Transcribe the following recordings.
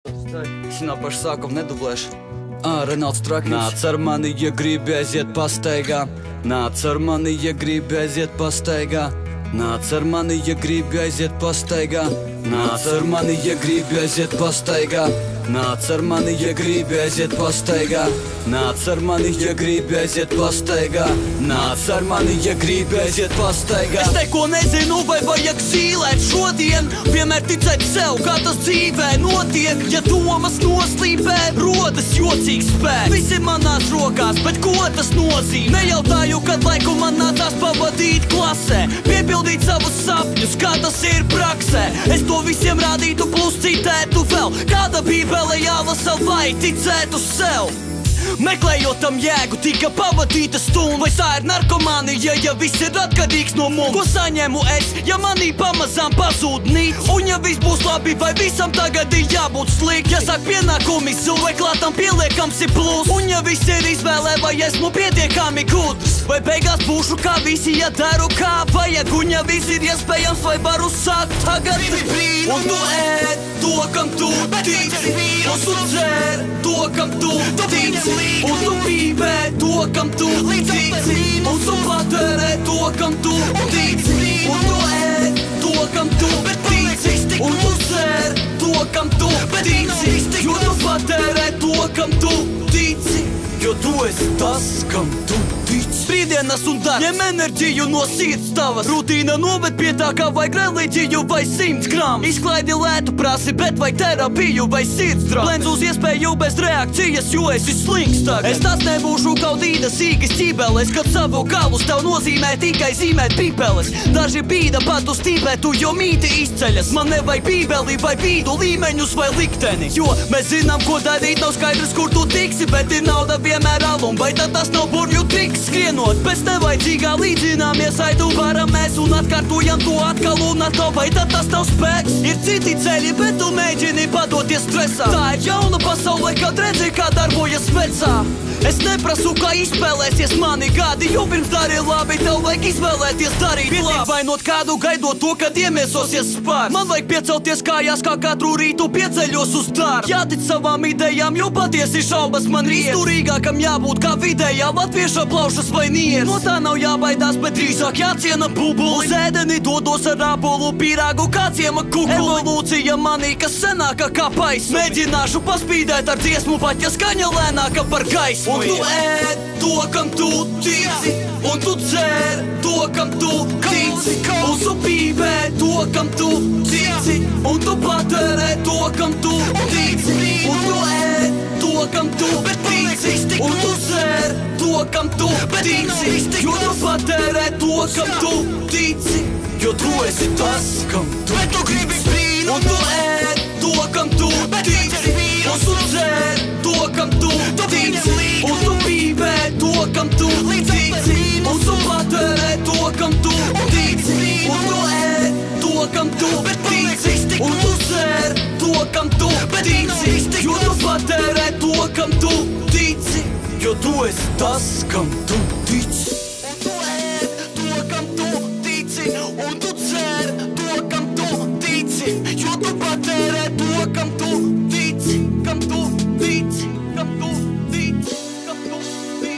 Es no paša sākuma nedublēšu. Renalds Trakiņš. Nāc ar mani, ja gribi aiziet pastaigā. Nāc ar mani, ja gribi aiziet pastaigā. Nāc ar mani, ja gribi aiziet pastaigā. Nāc ar mani, ja gribi aiziet pastaigā. Nāc ar mani, ja gribi aiziet pastaigā. Nāc ar mani, ja gribi aiziet pastaigā. Nāc ar mani, ja gribi aiziet pastaigā. Es neko nezinu, vai vajag zīlēt šodien. Vienmēr ticēt sev, kā tas dzīvē notiek. Ja domas noslīpē, rodas jocīgs spēks. Visi manās rokās, bet ko tas nozīmē? Nejautāju, kad laiku man nācās pavadīt klasē, piepildīt savus sapņus, kā tas ir praksē. Es to visiem rādītu, plus citētu vēl. Kāda bībele jālasa, lai ticētu sev? Meklējot tam jēgu, tika pavadīta stunda. Vai tā ir narkomānija, ja viss ir atkarīgs no mums? Ko saņemu es, ja manī pamazām pazūd nīc? Un ja viss būs labi, vai visam tagad ir jābūt slikti? Ja sāk pienākumi zūd, vai klātam pieliekams ir plus? Un ja viss ir izvēlē, vai esmu pietiekami gudrs? Vai beigās būšu kā visi, ja daru kā vajag? Un ja viss ir iespējams, vai varu sākt tagad? Un tu ēd to, kam tu tici. Un tu dzer to, kam tu tici. Un tu pīpē to, kam tu tici. Un tu patērē to, kam tu tici. Un tu ēd to, kam tu tici. Un tu dzer to, kam tu tici. Jo tu patērē to, kam tu tici. Jo tu esi tas, kam tu tici. Brīvdienas un darbs ņem enerģiju no sirds tavas. Rutīna noved pie tā, kā vajag reliģiju vai 100 gramu. Izklaidi lētu prasi, bet vai terapiju vai sirdsdraudu. Lēns uz iespēju bez reakcijas, jo esi slings tagad. Es tas nebūšu kaudīda sīgas ķibeles, kad savu galus tev nozīmē tikai zīmēt pipeles. Daži bīda pat uz tīpētu, jo mīti izceļas. Man nevajag bībeli vai vīdu līmeņus vai likteni. Jo mēs zinām, ko darīt, nav skaidrs, kur tu tiksi, bet ir nauda vienmēr alum. Vai tad tas nav burvju triks? Skrienot pēc nevajadzīgā līdzināmies, aidu varam mēs un atkārtojam to atkal un atkal. Vai tad tas nav spēks? Ir citi ceļi, bet tu mēģini padoties stresā. Tā ir jauna pasaule, kad redzi, kā darbojas vecā. Es neprasu, kā izspēlēsies mani gadi, jo pirms dari labi, tev vajag izvēlēties darīt labi. Pietiek vainot kādu, gaidot to, kad iemiesosies spārns. Man vajag piecelties kājās, kā katru rītu pieceļos uz darbu. Jātic savām idejām, jo patiesi šaubas man riet. Izturīgākam jābūt kā vidējā latvieša plaušas vai nieres. No tā nav jābaidās, bet drīzāk jāciena bubuli. Uz ēdeni dodos ar ābolu pīrāgu kā ciema kukuli. Evolūcija manī, kas senāka kā pais. Mēģināšu paspīdēt ar dziesmu, pat ja skaņa lēnāka par gaismu. Un tu ēd to, kam tu tici. Un tu dzer to, kam tu tici. Un tu pīpē to, kam tu tici. Un tu patērē to, kam tu tici. Un tu ēd to, kam tu tici. Un tu dzer to, kam tu tici. Jo tu patērē to, kam tu tici. Jo tu esi tas, kam tu tici. Un tu ēd to, kam tu tici. Un tu dzer to, kam tu tici. Un tu pīpē to, kam tu tici. Un tu patērē to, kam tu tici. Un tu ēd to, kam tu tici. Un tu dzer to, kam tu tici. Jo tu patērē to, kam tu tici. Jo tu esi tas, kam tu tici. Un tu ēd to, kam tu tici. Un tu dzer to, kam tu tici. Jo tu patērē to, kam tu tici. Kam tu tici. Kam tu tici. Kam tu tici.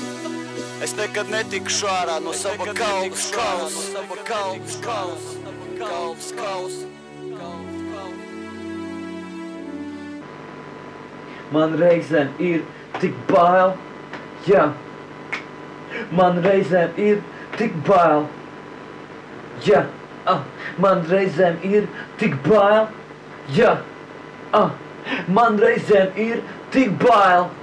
Es nekad netikšu ārā no sava galvas kausa. Man reizēm ir tik bail, jā. Man reizēm ir tik bail, jā. Man reizēm ir tik bail, jā. Man reizēm ir tik bail.